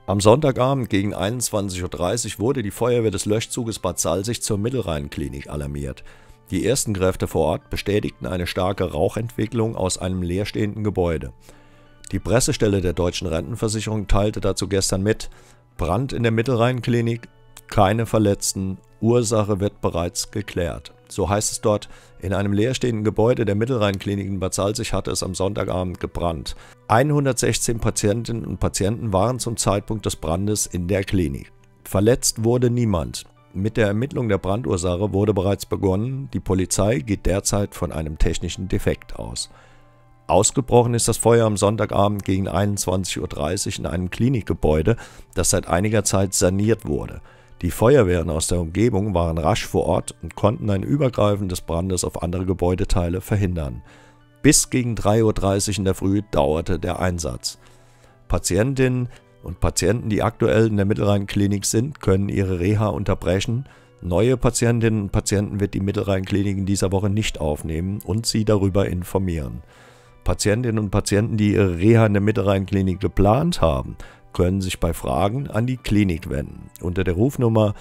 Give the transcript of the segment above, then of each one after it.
Am Sonntagabend gegen 21:30 Uhr wurde die Feuerwehr des Löschzuges Bad Salzig zur Mittelrheinklinik alarmiert. Die ersten Kräfte vor Ort bestätigten eine starke Rauchentwicklung aus einem leerstehenden Gebäude. Die Pressestelle der Deutschen Rentenversicherung teilte dazu gestern mit: Brand in der Mittelrheinklinik, keine Verletzten, Ursache wird bereits geklärt. So heißt es dort: In einem leerstehenden Gebäude der Mittelrheinklinik in Bad Salzig hatte es am Sonntagabend gebrannt. 116 Patientinnen und Patienten waren zum Zeitpunkt des Brandes in der Klinik. Verletzt wurde niemand. Mit der Ermittlung der Brandursache wurde bereits begonnen. Die Polizei geht derzeit von einem technischen Defekt aus. Ausgebrochen ist das Feuer am Sonntagabend gegen 21:30 Uhr in einem Klinikgebäude, das seit einiger Zeit saniert wurde. Die Feuerwehren aus der Umgebung waren rasch vor Ort und konnten ein Übergreifen des Brandes auf andere Gebäudeteile verhindern. Bis gegen 3:30 Uhr in der Früh dauerte der Einsatz. Patientinnen und Patienten, die aktuell in der Mittelrheinklinik sind, können ihre Reha unterbrechen. Neue Patientinnen und Patienten wird die Mittelrheinklinik in dieser Woche nicht aufnehmen und sie darüber informieren. Patientinnen und Patienten, die ihre Reha in der Mittelrheinklinik geplant haben, können sich bei Fragen an die Klinik wenden. Unter der Rufnummer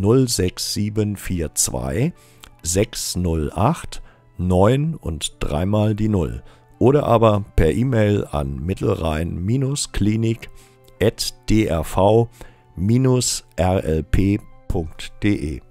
06742 608 9 und dreimal die 0 oder aber per E-Mail an mittelrhein-klinik@drv-rlp.de.